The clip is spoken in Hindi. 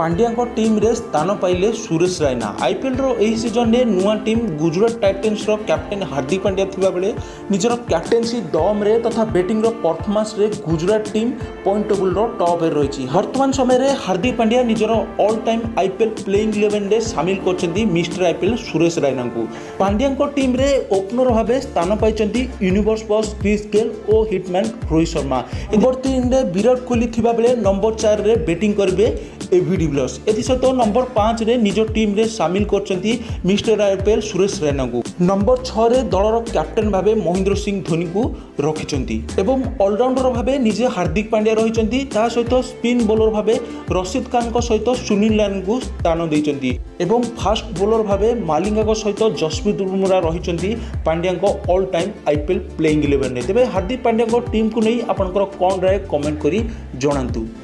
पांड्या टीम रे स्थान पाइले सुरेश रैना। आईपीएल रो एही सीजन में नुआ टीम गुजरात टाइटन्स रो कैप्टेन हार्दिक पांड्या थिबा बेले निजर कैप्टेनसी दम रे तथा बैटिंग रो परफॉर्मेंस रे गुजरात टीम पॉइंट टेबल रो टॉप रे रही। वर्तमान समय रे हार्दिक पांड्या निजर ऑल टाइम आईपीएल प्लेइंग 11 रे शामिल करछन्ती मिस्टर आईपीएल सुरेश रैना को। पांड्या टीम रे ओपनर भाबे स्थान पाइछन्ती यूनिवर्स बॉस क्रिस गेल और हिटमैन रोहित शर्मा। नंबर 3 रे विराट कोहली थिबा बेले नंबर 4 रे बैटिंग करबे एबी डिविलियर्स। एथिसहित नंबर 5 रे निज टीम रे शामिल करछन्ती मिस्टर आईपीएल सुरेश रैना को। नंबर 6 रे दलर कैप्टेन भाबे महेंद्र सिंह धोनी को रखिछन्ती एवं ऑलराउंडर भाबे निजे हार्दिक पांड्या रहिछन्ती। ता सहित स्पिन बॉलर भाबे रशीद खान को सहित सुनील नारायण को स्थान दैछन्ती एवं फास्ट बॉलर भाबे मालिंगा को सहित जसप्रीत बुमराह रहिछन्ती पांड्या को ऑल टाइम आईपीएल प्लेइंग 11 रे। तेबे हार्दिक पांड्या को टीम को नहीं आपनकर कोन राय कमेंट करी जणांतु।